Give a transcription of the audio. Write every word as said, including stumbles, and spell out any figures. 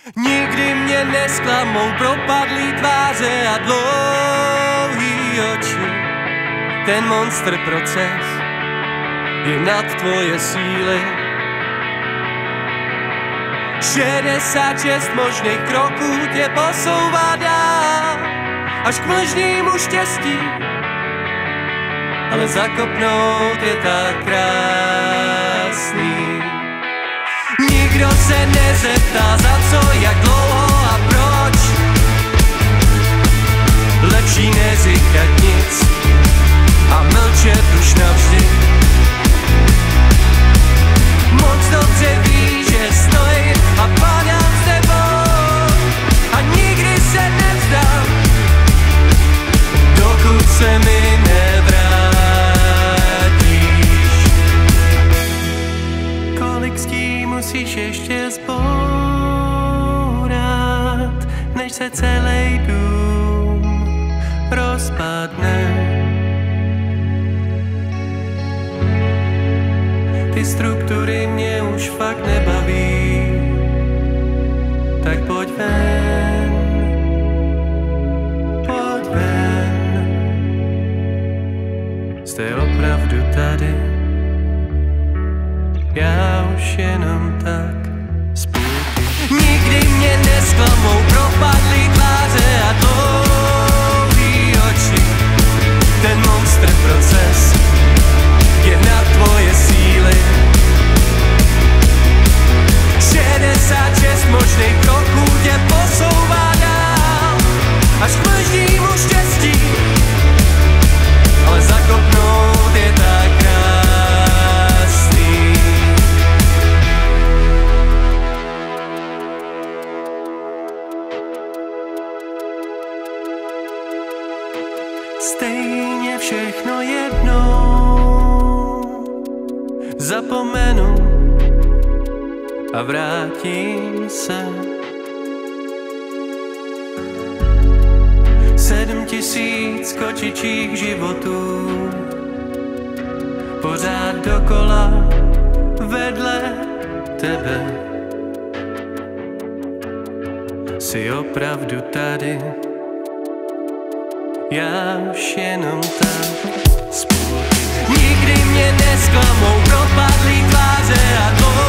Nikdy mě nesklamou propadlý tváře a dlouhý oči. Ten monster proces je nad tvoje síly. šedesát šest možných kroků tě posouvá dál až k možnému štěstí, ale zakopnout je tak krásný. Nikdo se nezeptá za co, jak dlouho a proč. Lepší neříkat nic a mlčet už navždy. Moc dobře ví, že stojím a padám s tebou a nikdy se nevzdám, dokud se mi nevrátíš. Kolik stí musíš ještě zbourat, než se celý dům rozpadne. Ty struktury mě už fakt nebaví, tak pojď ven, pojď ven. Jste opravdu tady, já už jenom tak spůjty. Nikdy mě nesklamou propadlý tváře a dlouhý oči. Ten monster proces je na tvoje síly. šedesát šest možných kroků tě posouvá dál až k možnému štěstí, ale zakopnout je tak krásný. Stejně všechno jednou zapomenu a vrátím se. Sedm tisíc kočičích životů pořád dokola vedle tebe. Jsi opravdu tady, já už jenom tak spolu. Nikdy mě nesklamou propadlý tváře a dlouhý